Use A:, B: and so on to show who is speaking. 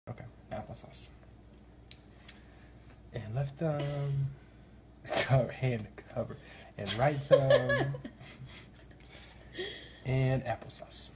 A: Okay, applesauce. And left thumb, hand cover, and right thumb, and applesauce.